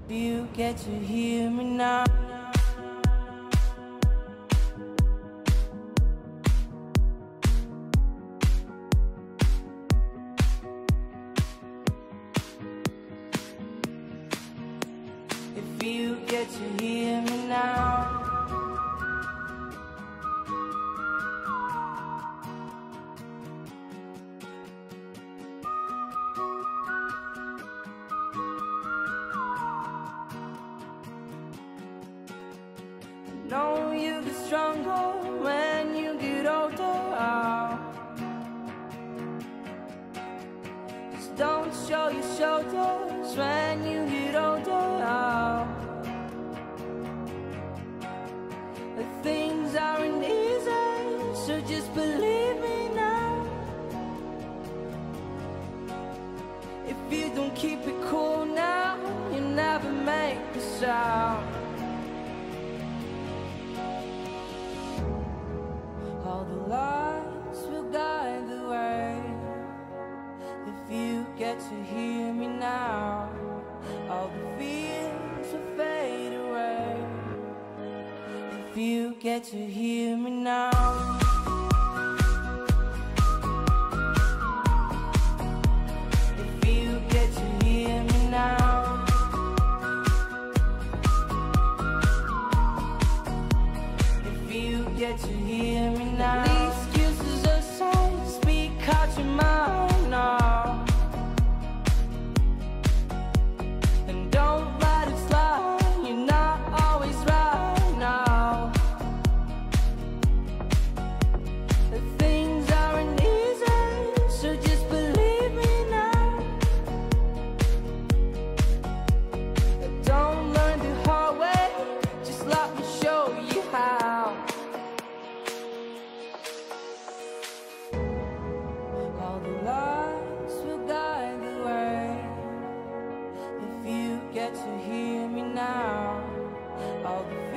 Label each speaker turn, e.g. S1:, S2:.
S1: You get to hear me now. If you get to hear me now. Know you get stronger when you get older. Just don't show your shoulders when you get older. Things aren't easy, so just believe me now. If you don't keep it cool now, you never make a sound. All the lights will guide the way. If you get to hear me now, all the fears will fade away. If you get to hear me now. If you get to hear me now. If you get to hear me now. The excuses aside, speak out your mind now. And don't let it slide, you're not always right now. The things aren't easy, so just believe me now. Don't learn the hard way, just let me show you how. All the lights will guide the way. If you get to hear me now, all the